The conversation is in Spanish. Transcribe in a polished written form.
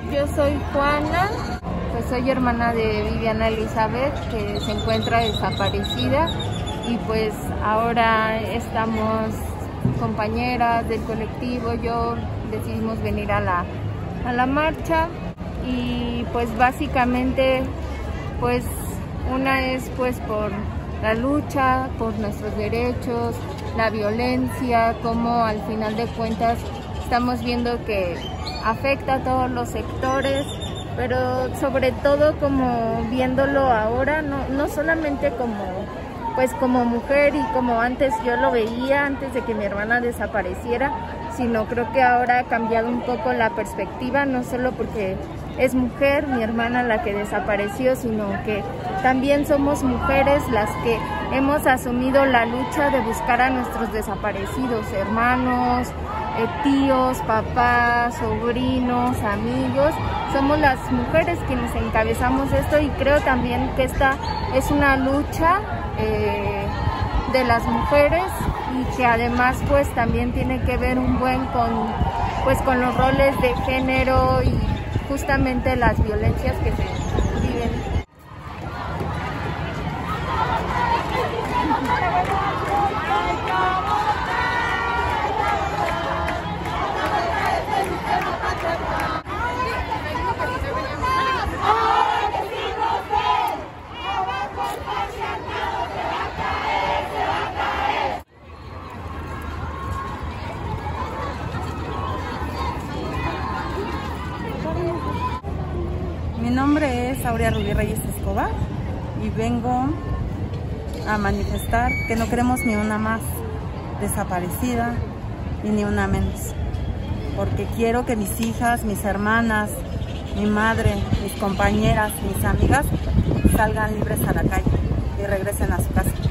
Yo soy Juana, pues soy hermana de Viviana Elizabeth, que se encuentra desaparecida, y pues ahora estamos compañeras del colectivo, yo decidimos venir a la marcha, y pues básicamente pues una es pues por la lucha por nuestros derechos, la violencia, como al final de cuentas estamos viendo que afecta a todos los sectores, pero sobre todo como viéndolo ahora, no solamente como mujer y como antes yo lo veía antes de que mi hermana desapareciera, sino creo que ahora ha cambiado un poco la perspectiva, no solo porque es mujer, mi hermana, la que desapareció, sino que también somos mujeres las que hemos asumido la lucha de buscar a nuestros desaparecidos, hermanos, tíos, papás, sobrinos, amigos. Somos las mujeres quienes encabezamos esto, y creo también que esta es una lucha de las mujeres, y que además pues también tiene que ver un buen con los roles de género y justamente las violencias que se viven. Mi nombre es Aurea Rubí Reyes Escobar y vengo a manifestar que no queremos ni una más desaparecida y ni una menos, porque quiero que mis hijas, mis hermanas, mi madre, mis compañeras, mis amigas salgan libres a la calle y regresen a su casa.